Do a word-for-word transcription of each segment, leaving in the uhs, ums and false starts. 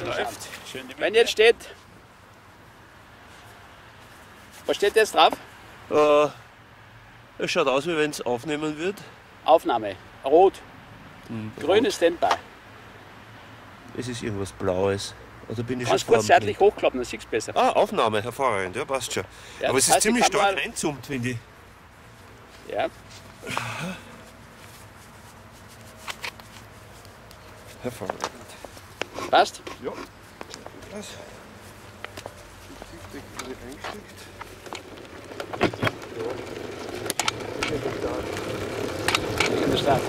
Läuft. Schön die Wenn jetzt steht, was steht jetzt drauf? Äh, es schaut aus, wie wenn es aufnehmen wird. Aufnahme, rot, Hm, grünes Standby. Es ist irgendwas Blaues. Oder bin ich Kannst schon kurz seitlich hochklappen, dann siehst du besser. Ah, Aufnahme, hervorragend, ja, passt schon. Ja, Aber das es ist heißt, die ziemlich stark Kamera- reinzoomt, finde ich. Ja, Hervorragend. passt. Ja. Was? Eingesteckt. In der Stadt.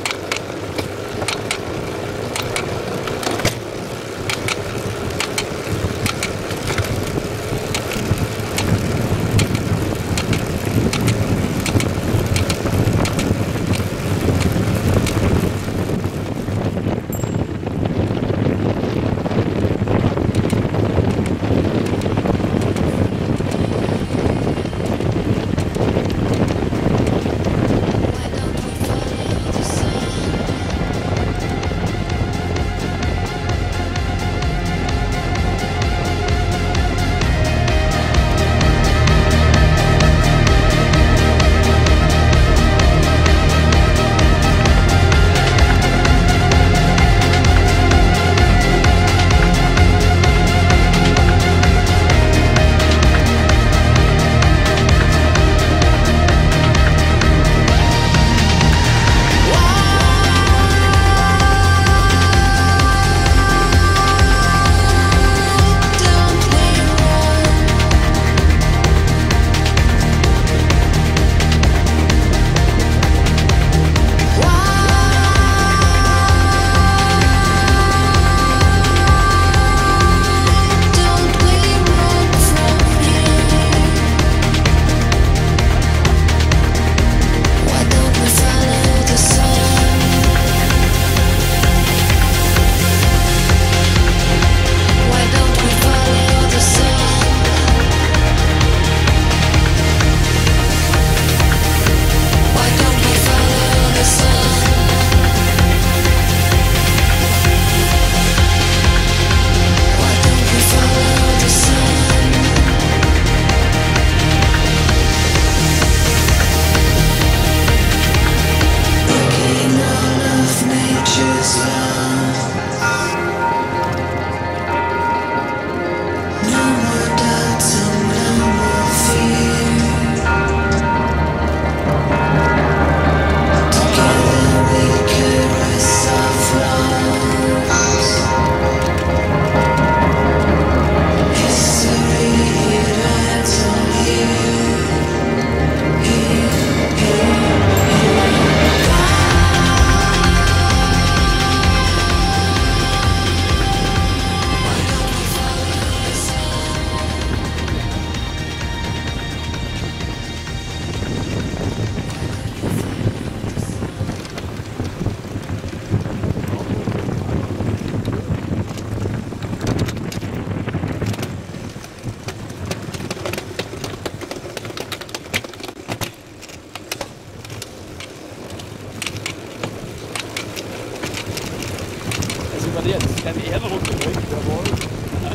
Das ist überlegt, das ist keine Erinnerung zurück. Jawohl.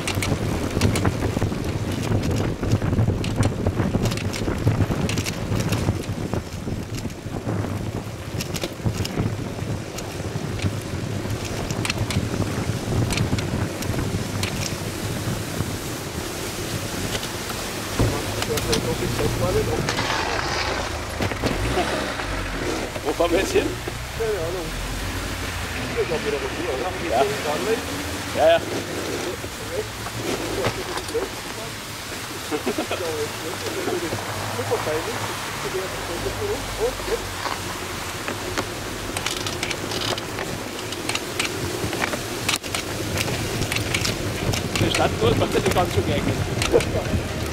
Wo fahren wir jetzt hin? Keine Ahnung. Ich glaube wieder runter, oder? Ja. Ja, ja. Super peinlich. Und jetzt. Die Stadttour macht ja nicht ganz so geeignet.